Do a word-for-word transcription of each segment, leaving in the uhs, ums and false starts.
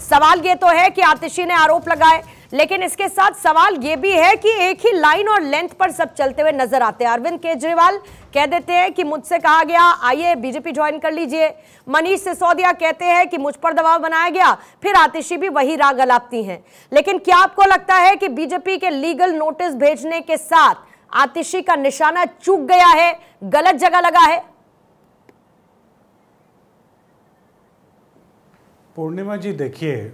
सवाल ये तो है कि आतिशी ने आरोप लगाए, लेकिन इसके साथ सवाल ये भी है कि एक ही लाइन और लेंथ पर सब चलते हुए नजर आते हैं। अरविंद केजरीवाल कह देते हैं कि मुझसे कहा गया आइए बीजेपी ज्वाइन कर लीजिए, मनीष सिसोदिया कहते हैं कि मुझ पर दबाव बनाया गया, फिर आतिशी भी वही राग अलापती हैं। लेकिन क्या आपको लगता है कि बीजेपी के लीगल नोटिस भेजने के साथ आतिशी का निशाना चूक गया है, गलत जगह लगा है? पूर्णिमा जी, देखिए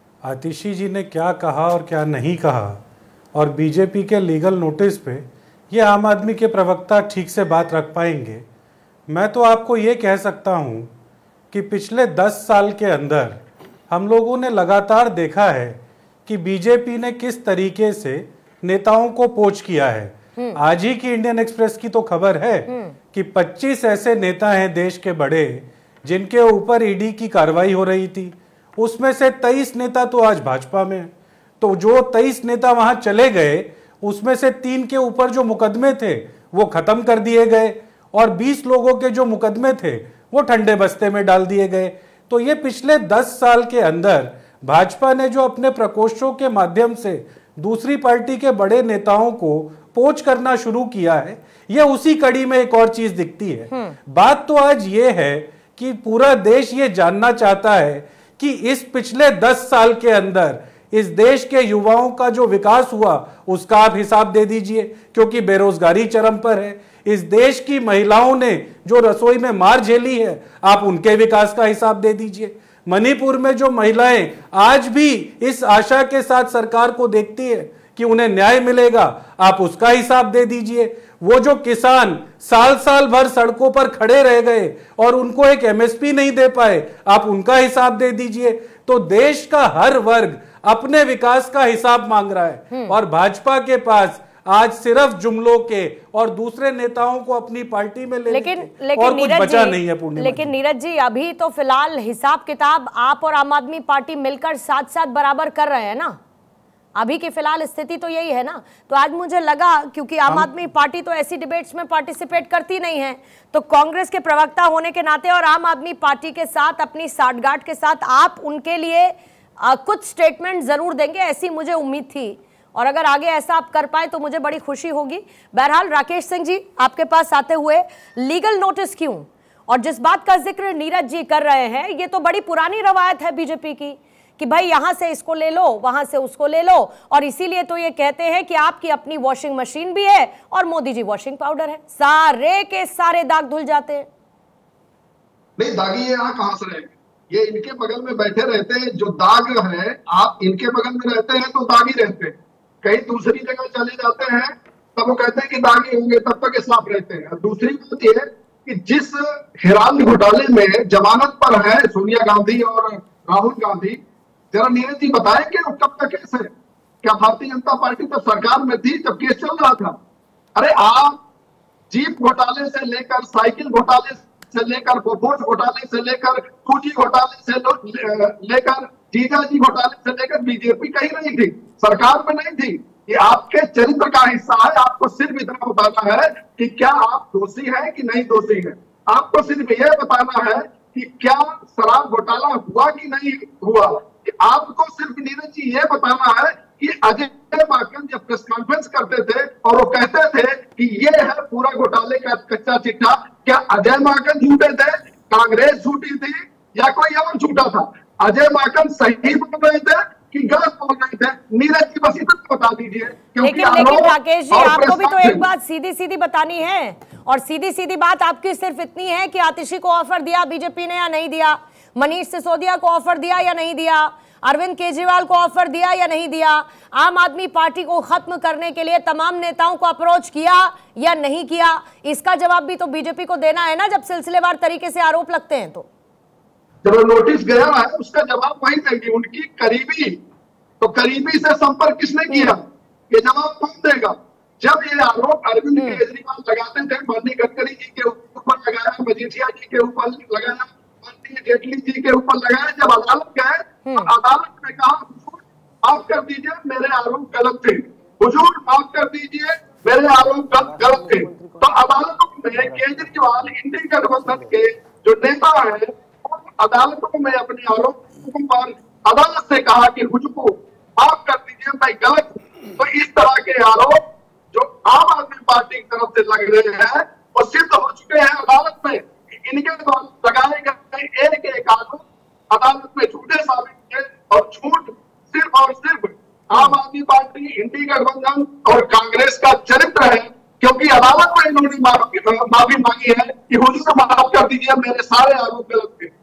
आतिशी जी ने क्या कहा और क्या नहीं कहा, और बीजेपी के लीगल नोटिस पे ये आम आदमी के प्रवक्ता ठीक से बात रख पाएंगे। मैं तो आपको ये कह सकता हूँ कि पिछले दस साल के अंदर हम लोगों ने लगातार देखा है कि बीजेपी ने किस तरीके से नेताओं को पोच किया है। आज ही की इंडियन एक्सप्रेस की तो खबर है कि पच्चीस ऐसे नेता हैं देश के बड़े जिनके ऊपर ईडी की कार्रवाई हो रही थी, उसमें से तेईस नेता तो आज भाजपा में। तो जो तेईस नेता वहां चले गए उसमें से तीन के ऊपर जो मुकदमे थे वो खत्म कर दिए गए, और बीस लोगों के जो मुकदमे थे वो ठंडे बस्ते में डाल दिए गए। तो ये पिछले दस साल के अंदर भाजपा ने जो अपने प्रकोष्ठों के माध्यम से दूसरी पार्टी के बड़े नेताओं को पोच करना शुरू किया है, ये उसी कड़ी में एक और चीज दिखती है। बात तो आज ये है कि पूरा देश ये जानना चाहता है कि इस पिछले दस साल के अंदर इस देश के युवाओं का जो विकास हुआ उसका आप हिसाब दे दीजिए, क्योंकि बेरोजगारी चरम पर है। इस देश की महिलाओं ने जो रसोई में मार झेली है, आप उनके विकास का हिसाब दे दीजिए। मणिपुर में जो महिलाएं आज भी इस आशा के साथ सरकार को देखती है कि उन्हें न्याय मिलेगा, आप उसका हिसाब दे दीजिए। वो जो किसान साल साल भर सड़कों पर खड़े रह गए और उनको एक एमएसपी नहीं दे पाए, आप उनका हिसाब दे दीजिए। तो देश का हर वर्ग अपने विकास का हिसाब मांग रहा है, और भाजपा के पास आज सिर्फ जुमलों के और दूसरे नेताओं को अपनी पार्टी में ले लेकिन लेके लेकिन और कुछ बचा नहीं है। पूर्णिमा लेकिन नीरज जी, अभी तो फिलहाल हिसाब किताब आप और आम आदमी पार्टी मिलकर साथ साथ बराबर कर रहे हैं ना। अभी की फिलहाल स्थिति तो यही है ना। तो आज मुझे लगा, क्योंकि आम आदमी पार्टी तो ऐसी डिबेट्स में पार्टिसिपेट करती नहीं है, तो कांग्रेस के प्रवक्ता होने के नाते और आम आदमी पार्टी के साथ अपनी साठगांठ के साथ आप उनके लिए आ, कुछ स्टेटमेंट जरूर देंगे, ऐसी मुझे उम्मीद थी। और अगर आगे ऐसा आप कर पाए तो मुझे बड़ी खुशी होगी। बहरहाल राकेश सिंह जी, आपके पास आते हुए लीगल नोटिस क्यों, और जिस बात का जिक्र नीरज जी कर रहे हैं, ये तो बड़ी पुरानी रवायत है बीजेपी की कि भाई यहां से इसको ले लो, वहां से उसको ले लो, और इसीलिए तो ये कहते हैं कि आपकी अपनी वॉशिंग मशीन भी है और मोदी जी वॉशिंग पाउडर है, सारे के सारे दाग धुल जाते हैं। नहीं, दागी ये यहाँ कहां से रहेंगे? ये इनके बगल में बैठे रहते हैं, जो दाग है आप इनके बगल में रहते हैं तो दागी रहते हैं, कहीं दूसरी जगह चले जाते हैं तब वो कहते हैं कि दागी होंगे, तब तक साफ रहते हैं। दूसरी बात यह है कि जिस हिरानी घोटाले में जमानत पर है सोनिया गांधी और राहुल गांधी, जरा नीरज जी बताएं कि कब तक केस है? क्या भारतीय जनता पार्टी तो सरकार में थी जब केस चल रहा था? अरे आप जीप घोटाले से लेकर, साइकिल घोटाले से लेकर, बोफोर्स घोटाले से लेकर, फूजी घोटाले से लेकर, जीजाजी घोटाले से लेकर बीजेपी कहीं नहीं थी, सरकार में नहीं थी। ये आपके चरित्र का हिस्सा है। आपको सिर्फ इतना बताना है कि क्या आप दोषी हैं कि नहीं दोषी हैं। आपको सिर्फ यह बताना है कि क्या शराब घोटाला हुआ कि नहीं हुआ। आपको सिर्फ नीरज जी ये बताना है कि अजय माकन जब प्रेस कॉन्फ्रेंस करते थे और वो कहते थे कि ये है पूरा घोटाले का कच्चा चिट्ठा, क्या अजय माकन झूठे थे, कांग्रेस झूठी थी, या कोई और झूठा था? अजय माकन सही बोल रहे थे कि गलत बोल रहे थे? नीरज जी बस इतना बता दीजिए। लेकिन लेकिन राकेश जी, आपको भी तो एक बात सीधी सीधी बतानी है, और सीधी सीधी बात आपकी सिर्फ इतनी है कि आतिशी को ऑफर दिया बीजेपी ने या नहीं दिया, मनीष सिसोदिया को ऑफर दिया या नहीं दिया, अरविंद केजरीवाल को ऑफर दिया या नहीं दिया, आम आदमी पार्टी को खत्म करने के लिए तमाम नेताओं को अप्रोच किया या नहीं किया, इसका जवाब भी तो बीजेपी को देना है ना जब सिलसिलेवार तरीके से आरोप लगते हैं। तो जब नोटिस गया है उसका जवाब वही देंगे। उनकी करीबी, तो करीबी से संपर्क किसने किया, ये जवाब कौन देगा? जब ये आरोप अरविंद केजरीवाल लगाते थे, माननीय गडकरी जी के ऊपर लगाया, मजीठिया जी के ऊपर लगाया, माननीय जेटली जी के ऊपर लगाया, जब अदालत गए तो अदालत ने कहा माफ कर दीजिए मेरे आरोप गलत थे, हुजूर माफ कर दीजिए मेरे आरोप गलत थे। तो अदालतों में केजरीवाल इंडिया गठबंधन के जो नेता है अदालतों में अपने आरोपों पर अदालत से कहा कि मुझको माफ कर दीजिए, मैं गलत हूं। तो इस तरह के आरोप जो आम आदमी पार्टी की तरफ से लग रहे हैं वो सिद्ध हो चुके हैं अदालत में। इनके द्वारा लगाए गए एक एक आरोप अदालत में झूठे साबित किए, और झूठ सिर्फ और सिर्फ आम आदमी पार्टी, इंडी गठबंधन और कांग्रेस का चरित्र है, क्योंकि अदालत में इन्होंने माफी मांगी है कि हुजूर माफ कर दीजिए, मेरे सारे आरोप गलत थे।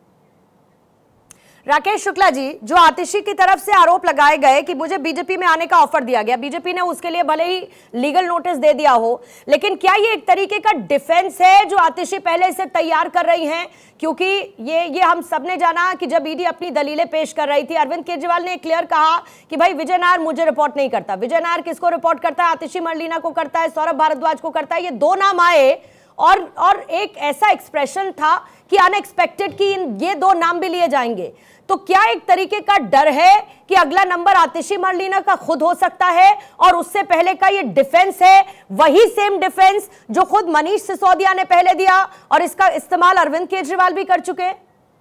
राकेश शुक्ला जी, जो आतिशी की तरफ से आरोप लगाए गए कि मुझे बीजेपी में आने का ऑफर दिया गया, बीजेपी ने उसके लिए भले ही लीगल नोटिस दे दिया हो, लेकिन क्या ये एक तरीके का डिफेंस है जो आतिशी पहले से तैयार कर रही हैं? क्योंकि ये ये हम सबने जाना कि जब ईडी अपनी दलीलें पेश कर रही थी, अरविंद केजरीवाल ने क्लियर कहा कि भाई विजय नायर मुझे रिपोर्ट नहीं करता। विजय नायर किसको रिपोर्ट करता है? आतिशी मरलीना को करता है, सौरभ भारद्वाज को करता है। ये दो नाम आए और और एक ऐसा एक्सप्रेशन था कि अनएक्सपेक्टेड कि इन ये दो नाम भी लिए जाएंगे। तो क्या एक तरीके का डर है कि अगला नंबर आतिशी मरलीना का खुद हो सकता है, और उससे पहले का ये डिफेंस है वही सेम डिफेंस जो खुद मनीष सिसोदिया ने पहले दिया और इसका इस्तेमाल अरविंद केजरीवाल भी कर चुके हैं?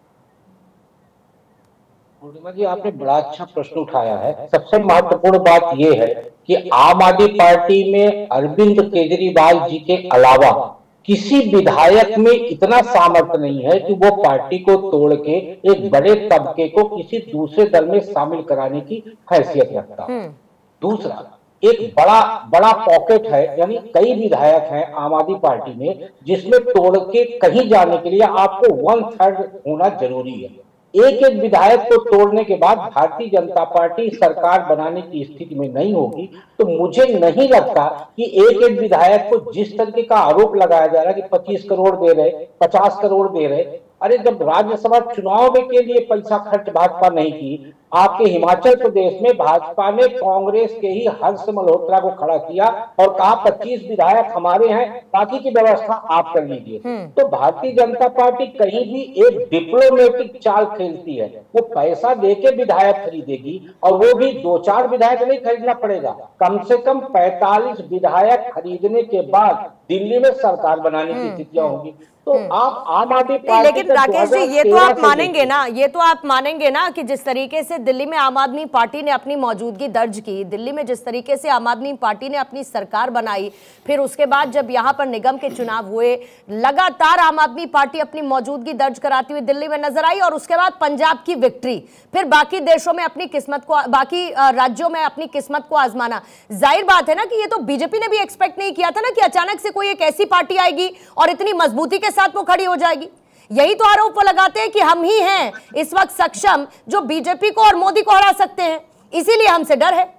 पूर्णिमा जी, आपने बड़ा अच्छा प्रश्न उठाया है। सबसे महत्वपूर्ण बात यह है कि आम आदमी पार्टी में अरविंद केजरीवाल जी के अलावा किसी विधायक में इतना सामर्थ्य नहीं है कि वो पार्टी को तोड़ के एक बड़े तबके को किसी दूसरे दल में शामिल कराने की हैसियत रखता। दूसरा, एक बड़ा बड़ा पॉकेट है, यानी कई विधायक हैं आम आदमी पार्टी में जिसमें तोड़ के कहीं जाने के लिए आपको वन थर्ड होना जरूरी है। एक एक विधायक को तोड़ने के बाद भारतीय जनता पार्टी सरकार बनाने की स्थिति में नहीं होगी। तो मुझे नहीं लगता कि एक एक विधायक को जिस तरीके का आरोप लगाया जा रहा है कि पच्चीस करोड़ दे रहे, पचास करोड़ दे रहे, अरे जब राज्यसभा चुनाव में के लिए पैसा खर्च भाजपा नहीं की, आपके हिमाचल प्रदेश में भाजपा ने कांग्रेस के ही हर्ष मल्होत्रा को खड़ा किया और कहा पच्चीस विधायक हमारे हैं, बाकी की व्यवस्था आप कर लीजिए। तो भारतीय जनता पार्टी कहीं भी एक डिप्लोमेटिक चाल खेलती है, वो पैसा देके विधायक खरीदेगी, और वो भी दो चार विधायक नहीं खरीदना पड़ेगा, कम से कम पैंतालीस विधायक खरीदने के बाद दिल्ली में सरकार बनाने की स्थितियां होगी। तो आप आम आदमी पार्टी, लेकिन राकेश जी ये तो आप मानेंगे ना, ये तो आप मानेंगे ना कि जिस तरीके से दिल्ली में आम आदमी पार्टी ने अपनी मौजूदगी दर्ज की, दिल्ली में जिस तरीके से आम आदमी पार्टी ने अपनी सरकार बनाई, फिर उसके बाद जब यहाँ पर निगम के चुनाव हुए, लगातार आम आदमी पार्टी अपनी मौजूदगी दर्ज कराती हुई दिल्ली में नजर आई, और उसके बाद पंजाब की विक्ट्री, फिर बाकी देशों में अपनी किस्मत को, बाकी राज्यों में अपनी किस्मत को आजमाना। जाहिर बात है ना कि ये तो बीजेपी ने भी एक्सपेक्ट नहीं किया था ना कि अचानक से कोई एक ऐसी पार्टी आएगी और इतनी मजबूती के साथ वो खड़ी हो जाएगी। यही तो आरोप वो लगाते हैं कि हम ही हैं इस वक्त सक्षम जो बीजेपी को और मोदी को हरा सकते हैं, इसीलिए हमसे डर है।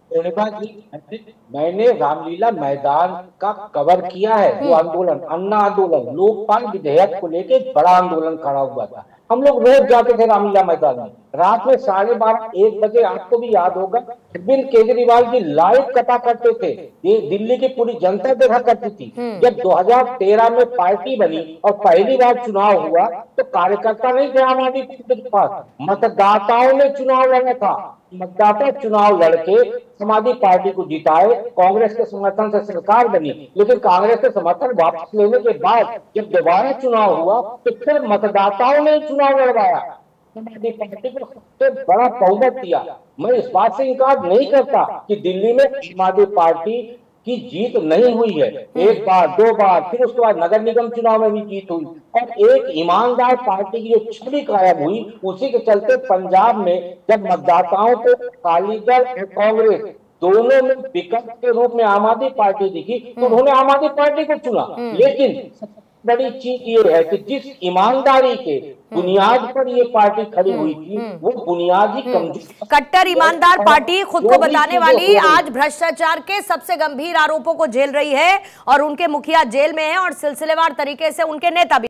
मैंने रामलीला मैदान का कवर किया है, जो आंदोलन, अन्ना आंदोलन, लोकपाल विधेयक को लेके बड़ा आंदोलन खड़ा हुआ था। हम लोग रोज जाते थे रामलीला मैदान में, रात में साढ़े बारह एक बजे, आपको भी याद होगा, अरविंद केजरीवाल जी लाइव कथा करते थे, ये दिल्ली की पूरी जनता देखा करती थी। जब दो हज़ार तेरह में पार्टी बनी और पहली बार चुनाव हुआ तो कार्यकर्ता नहीं थे आम आदमी पार्टी के पास, मतदाताओं ने चुनाव लड़ा था। मतदाता चुनाव लड़के समाजवादी पार्टी को जिताए, कांग्रेस के समर्थन से सरकार बनी, लेकिन कांग्रेस के समर्थन वापस लेने के बाद जब दोबारा चुनाव हुआ तो फिर मतदाताओं ने चुनाव लड़वाया, समाजवादी पार्टी को सबसे बड़ा बहुमत दिया। मैं इस बात से इनकार नहीं करता कि दिल्ली में समाजवादी पार्टी की जीत नहीं हुई है, एक बार दो बार, फिर उसके बाद नगर निगम चुनाव में भी जीत हुई, और एक ईमानदार पार्टी की जो छवि कायम हुई, उसी के चलते पंजाब में जब मतदाताओं को अकाली दल और कांग्रेस दोनों में विकल्प के रूप में आम आदमी पार्टी दिखी तो उन्होंने आम आदमी पार्टी को चुना। लेकिन बड़ी चीज ये है कि जिस ईमानदारी के बुनियाद पर ये पार्टी खड़ी हुई थी, वो बुनियादी कमजोर, कट्टर ईमानदार पार्टी खुद को बताने वाली आज भ्रष्टाचार के सबसे गंभीर आरोपों को झेल रही है, और उनके मुखिया जेल में हैं और सिलसिलेवार तरीके से उनके नेता भी